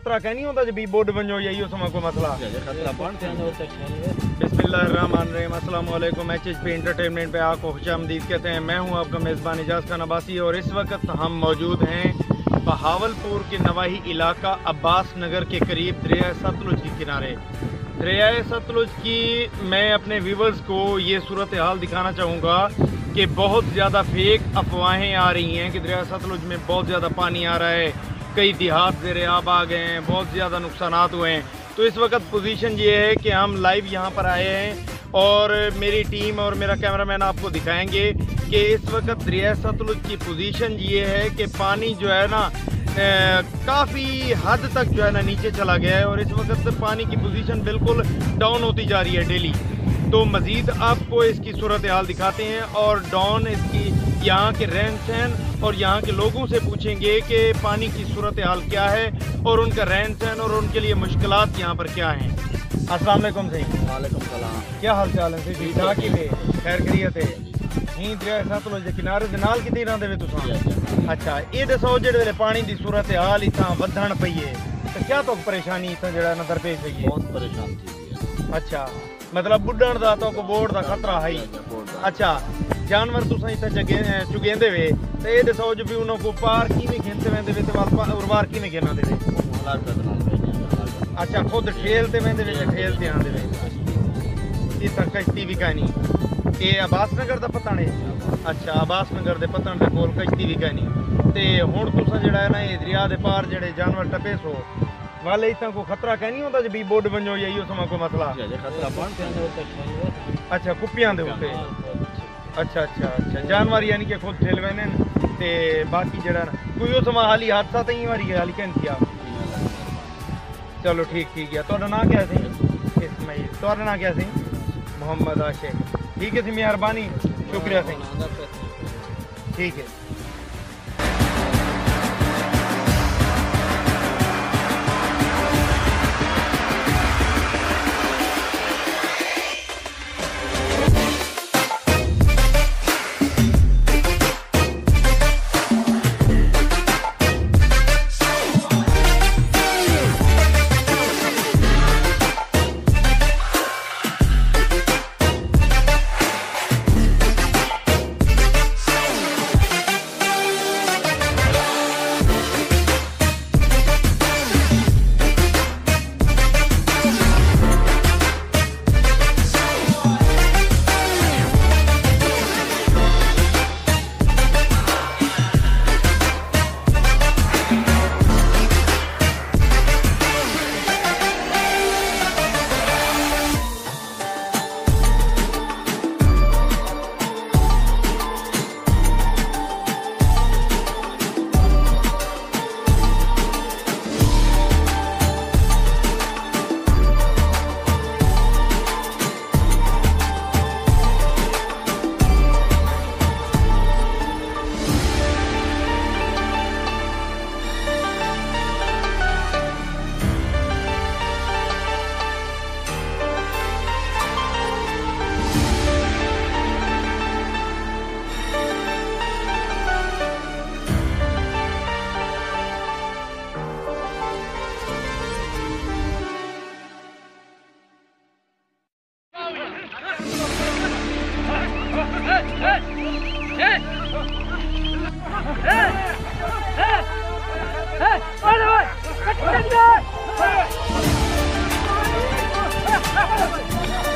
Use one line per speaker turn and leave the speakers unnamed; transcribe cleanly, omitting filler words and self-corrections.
खतरा कह नहीं होता जब बोर्ड बनो या यो समा कोई मसला बिस्मिल्लाहिर्रहमानिर्रहीम अस्सलाम वालेकुम। HHP एंटरटेनमेंट पे आपको खुशामदीद कहते हैं। मैं हूं आपका मेज़बान इजाज़ खान अब्बासी और इस वक्त हम मौजूद हैं बहावलपुर के नवाही इलाका अब्बास नगर के करीब दरिया सतलुज के किनारे। दरिया सतलुज की मैं अपने व्यूवर्स को ये सूरत हाल दिखाना चाहूँगा कि बहुत ज़्यादा फेक अफवाहें आ रही हैं कि दरिया सतलुज में बहुत ज़्यादा पानी आ रहा है, कई देहात ज़ेरे आब आ गए हैं, बहुत ज़्यादा नुकसानात हुए हैं। तो इस वक्त पोजीशन ये है कि हम लाइव यहाँ पर आए हैं और मेरी टीम और मेरा कैमरामैन आपको दिखाएंगे कि इस वक्त दरिया सतलुज की पोजीशन ये है कि पानी जो है ना काफ़ी हद तक जो है ना नीचे चला गया है और इस वक्त पानी की पोजीशन बिल्कुल डाउन होती जा रही है डेली। तो मज़ीद आपको इसकी सूरत हाल दिखाते हैं और डाउन इसकी यहाँ के रहन सहन और यहाँ के लोगों से पूछेंगे कि पानी की सूरत हाल क्या है और उनका रहन सहन और उनके लिए मुश्किलात यहाँ पर क्या हैं। अस्सलाम वालेकुम सही। वालेकुम सलाम। क्या हाल चाल है? ठीक ठाक ही थे, खैर खैरियत है। ही दरिया सतलुज के किनारे दे नाल कितनी रहंदे वे तुसां? अच्छा, ये दसो जेड़े वेले पानी दी सूरत हाल इत्थां वधण पई है ते क्या तो परेशानी इत्थां जेड़ा ना दरपेश पई है?
बहुत परेशान थी।
अच्छा, मतलब बुढ़ण दा तो को बोर्ड दा खतरा है ही। अच्छा, जानवर तुसां इत्थे चुगेंदे वे ते ये दसो जो भी उन्हों को पार किवें घेंदे वेंदे वे ते उर्वार किवें घेना दे वे? अच्छा, खुद ठेलते वेंदे वे ठेलते आंदे वे। इत्थां कश्ती भी कहनी ये अब्बास नगर दा पता ने? अच्छा, अब्बास नगर दे पतन दे कोल कश्ती भी कहनी ते हुण तुसां जेड़ा है ना ये दरिया दे पार जेड़े जानवर टपे सो वाले इतना को खतरा कह नहीं होता जब बोर्ड बनो या यो समा कोई मसला? अच्छा, कुप्पियां दे उत्ते। अच्छा अच्छा अच्छा, जानवर यानी कि खुद ठेल वेने ते बाकी जेड़ा ना कोई यो समा हाली हादसा तई वारी हाली कहन किया। चलो ठीक ठीक है। तोड़ा नाम क्या सी? इस्माइल। तोड़ा नाम क्या सी? मोहम्मद आशिक। ठीक है सी, मेहरबानी, शुक्रिया सी। ठीक है।
Hey!